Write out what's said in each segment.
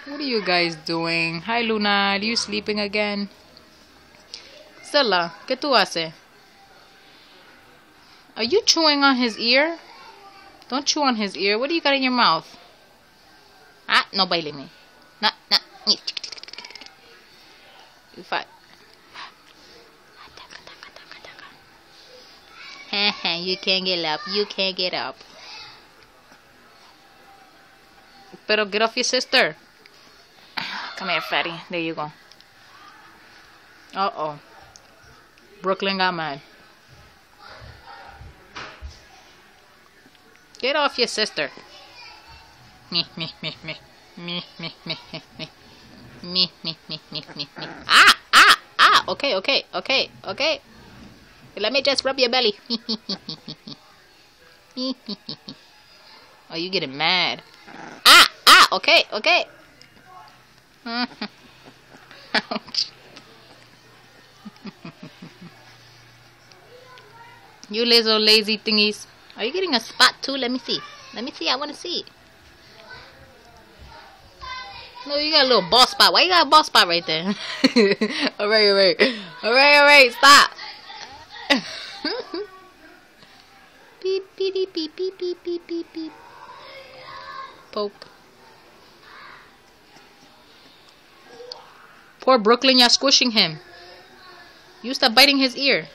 What are you guys doing? Hi, Luna. Are you sleeping again? Stella, ¿qué tú haces? Are you chewing on his ear? Don't chew on his ear. What do you got in your mouth? Ah, no bailing me. No, no. You fight. You can't get up. You can't get up. Pero get off your sister. Come here, fatty. There you go. Uh-oh. Brooklyn got mad. Get off your sister. Me. Ah. Okay. Let me just rub your belly. Oh, you getting mad. Okay. Ouch. You little lazy thingies. Are you getting a spot too? Let me see. I want to see. No, you got a little ball spot. Why you got a ball spot right there? Alright. Stop. Beep. Poke. Poor Brooklyn, you're squishing him. You stop biting his ear.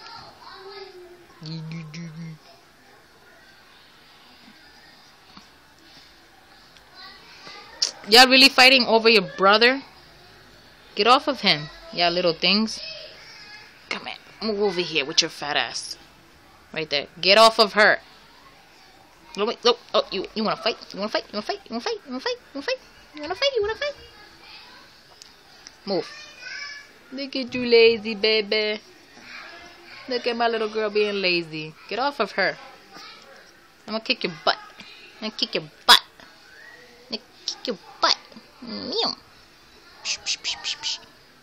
Y'all really fighting over your brother? Get off of him, y'all little things. Come here. Move over here with your fat ass. Right there. Get off of her. No, wait, no. Oh, you wanna fight? You wanna fight? Move. Look at you, lazy baby. Look at my little girl being lazy. Get off of her. I'm gonna kick your butt. Meow. Psh.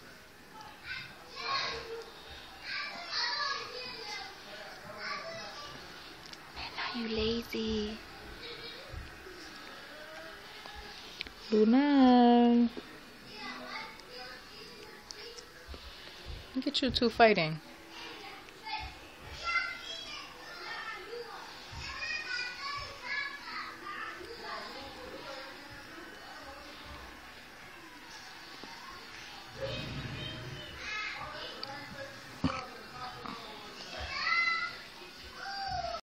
Man, are you lazy? Luna. Look at you two fighting.